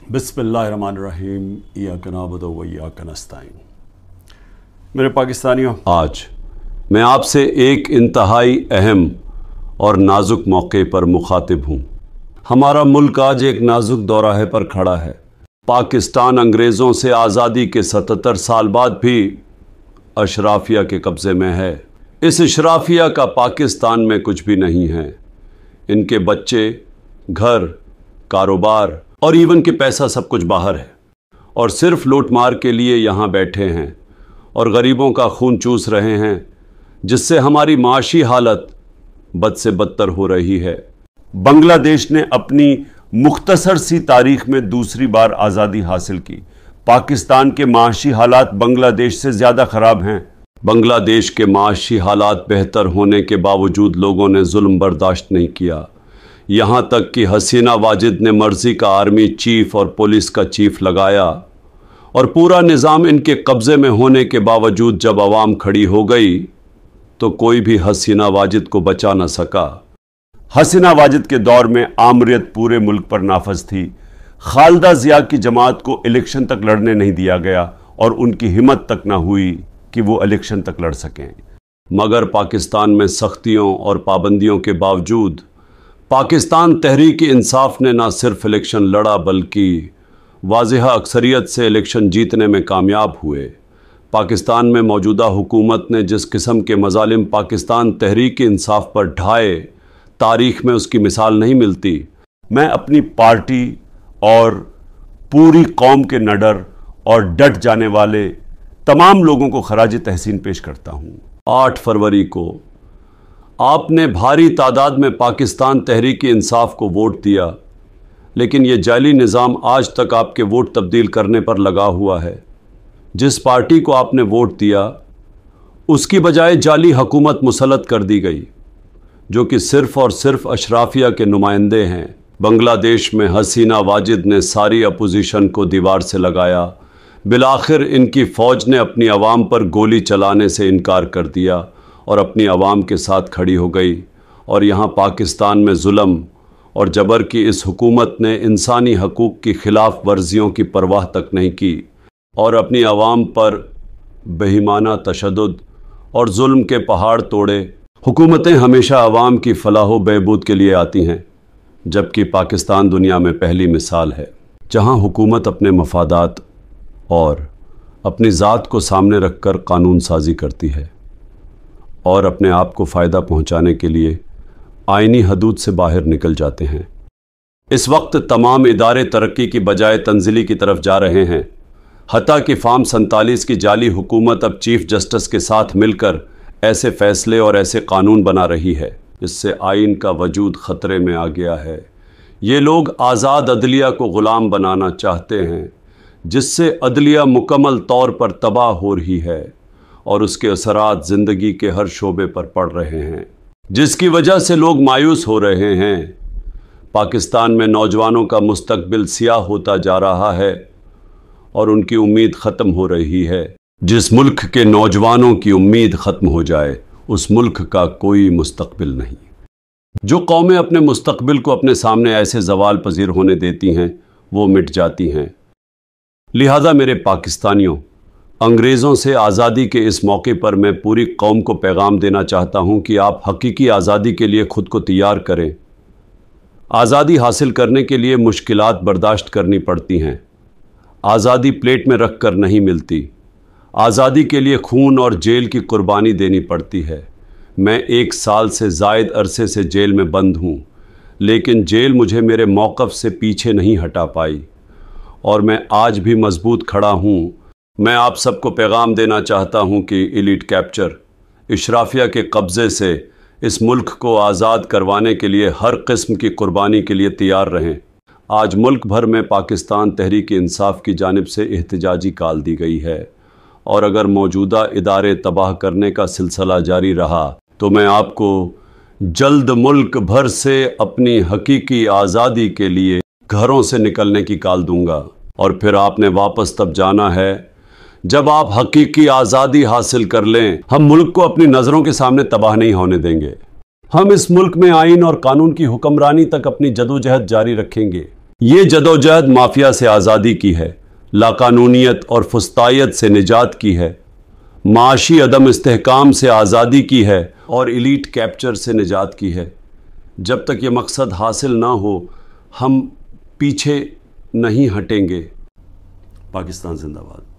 बिस्मिल्लाहिर्रहमानिर्रहीम इय्याका नअबुदु व इय्याका नस्तईन। मेरे पाकिस्तानियों, आज मैं आपसे एक इंतहाई अहम और नाजुक मौके पर मुखातिब हूँ। हमारा मुल्क आज एक नाजुक दौराहे पर खड़ा है। पाकिस्तान अंग्रेज़ों से आज़ादी के 77 साल बाद भी अशराफिया के कब्ज़े में है। इस अशराफिया का पाकिस्तान में कुछ भी नहीं है। इनके बच्चे, घर, कारोबार और इवन के पैसा सब कुछ बाहर है और सिर्फ लूट मार के लिए यहाँ बैठे हैं और गरीबों का खून चूस रहे हैं, जिससे हमारी माशी हालत बद से बदतर हो रही है। बांग्लादेश ने अपनी मुख्तसर सी तारीख में दूसरी बार आज़ादी हासिल की। पाकिस्तान के माशी हालात बांग्लादेश से ज़्यादा ख़राब हैं। बांग्लादेश के माशी हालात बेहतर होने के बावजूद लोगों ने जुल्म बर्दाश्त नहीं किया। यहाँ तक कि हसीना वाजिद ने मर्जी का आर्मी चीफ और पुलिस का चीफ लगाया और पूरा निज़ाम इनके कब्ज़े में होने के बावजूद जब आवाम खड़ी हो गई तो कोई भी हसीना वाजिद को बचा न सका। हसीना वाजिद के दौर में आमरीत पूरे मुल्क पर नाफज थी। खालिदा जिया की जमात को इलेक्शन तक लड़ने नहीं दिया गया और उनकी हिम्मत तक ना हुई कि वो इलेक्शन तक लड़ सकें। मगर पाकिस्तान में सख्तियों और पाबंदियों के बावजूद पाकिस्तान तहरीक-ए-इंसाफ ने ना सिर्फ इलेक्शन लड़ा बल्कि वाज़ेह अक्सरियत से इलेक्शन जीतने में कामयाब हुए। पाकिस्तान में मौजूदा हुकूमत ने जिस किस्म के मज़ालिम पाकिस्तान तहरीक-ए-इंसाफ पर ढाए, तारीख़ में उसकी मिसाल नहीं मिलती। मैं अपनी पार्टी और पूरी कौम के निडर और डट जाने वाले तमाम लोगों को खराज तहसीन पेश करता हूँ। 8 फरवरी को आपने भारी तादाद में पाकिस्तान तहरीक-ए-इंसाफ को वोट दिया, लेकिन ये जाली निज़ाम आज तक आपके वोट तब्दील करने पर लगा हुआ है। जिस पार्टी को आपने वोट दिया उसकी बजाय जाली हुकूमत मुसल्लत कर दी गई, जो कि सिर्फ़ और सिर्फ अशराफिया के नुमाइंदे हैं। बांग्लादेश में हसीना वाजिद ने सारी अपोजिशन को दीवार से लगाया। बिलाखिर इनकी फ़ौज ने अपनी आवाम पर गोली चलाने से इनकार कर दिया और अपनी आवाम के साथ खड़ी हो गई। और यहाँ पाकिस्तान में जुल्म और जबर की इस हुकूमत ने इंसानी हकूक़ की ख़िलाफ़ वर्जियों की परवाह तक नहीं की और अपनी आवाम पर बेईमाना तशद्दुद और जुल्म के पहाड़ तोड़े। हुकूमतें हमेशा आवाम की फलाह व बहबूद के लिए आती हैं, जबकि पाकिस्तान दुनिया में पहली मिसाल है जहाँ हुकूमत अपने मफादात और अपनी ज़ात को सामने रखकर कानून साजी करती है और अपने आप को फ़ायदा पहुंचाने के लिए आइनी हदूद से बाहर निकल जाते हैं। इस वक्त तमाम इदारे तरक्की की बजाय तंज़िली की तरफ जा रहे हैं। हत्ता कि फार्म 47 की जाली हुकूमत अब चीफ जस्टिस के साथ मिलकर ऐसे फ़ैसले और ऐसे कानून बना रही है जिससे आइन का वजूद ख़तरे में आ गया है। ये लोग आज़ाद अदलिया को ग़ुलाम बनाना चाहते हैं, जिससे अदलिया मुकम्मल तौर पर तबाह हो रही है और उसके असरात ज़िंदगी के हर शोबे पर पड़ रहे हैं, जिसकी वजह से लोग मायूस हो रहे हैं। पाकिस्तान में नौजवानों का मुस्तकबिल सियाह होता जा रहा है और उनकी उम्मीद ख़त्म हो रही है। जिस मुल्क के नौजवानों की उम्मीद ख़त्म हो जाए उस मुल्क का कोई मुस्तकबिल नहीं। जो कौमें अपने मुस्तकबिल को अपने सामने ऐसे ज़वाल पजीर होने देती हैं वो मिट जाती हैं। लिहाजा मेरे पाकिस्तानियों, अंग्रेज़ों से आज़ादी के इस मौके पर मैं पूरी कौम को पैगाम देना चाहता हूँ कि आप हकीकी आज़ादी के लिए ख़ुद को तैयार करें। आज़ादी हासिल करने के लिए मुश्किलात बर्दाश्त करनी पड़ती हैं। आज़ादी प्लेट में रख कर नहीं मिलती। आज़ादी के लिए खून और जेल की कुर्बानी देनी पड़ती है। मैं 1 साल से ज़ायद अरसे से जेल में बंद हूँ, लेकिन जेल मुझे मेरे मौक़िफ़ से पीछे नहीं हटा पाई और मैं आज भी मजबूत खड़ा हूँ। मैं आप सबको पैगाम देना चाहता हूँ कि इलीट कैप्चर, इशराफिया के कब्ज़े से इस मुल्क को आज़ाद करवाने के लिए हर किस्म की कुर्बानी के लिए तैयार रहें। आज मुल्क भर में पाकिस्तान तहरीक-ए-इंसाफ की जानिब से एहतजाजी कॉल दी गई है और अगर मौजूदा इदारे तबाह करने का सिलसिला जारी रहा तो मैं आपको जल्द मुल्क भर से अपनी हकीकी आज़ादी के लिए घरों से निकलने की कॉल दूँगा। और फिर आपने वापस तब जाना है जब आप हकीकी आज़ादी हासिल कर लें। हम मुल्क को अपनी नज़रों के सामने तबाह नहीं होने देंगे। हम इस मुल्क में आइन और कानून की हुक्मरानी तक अपनी जदोजहद जारी रखेंगे। ये जदोजहद माफिया से आज़ादी की है, लाकानूनियत और फुस्तायत से निजात की है, माशी अदम इस्तेहकाम से आज़ादी की है और इलीट कैप्चर से निजात की है। जब तक ये मकसद हासिल ना हो हम पीछे नहीं हटेंगे। पाकिस्तान जिंदाबाद।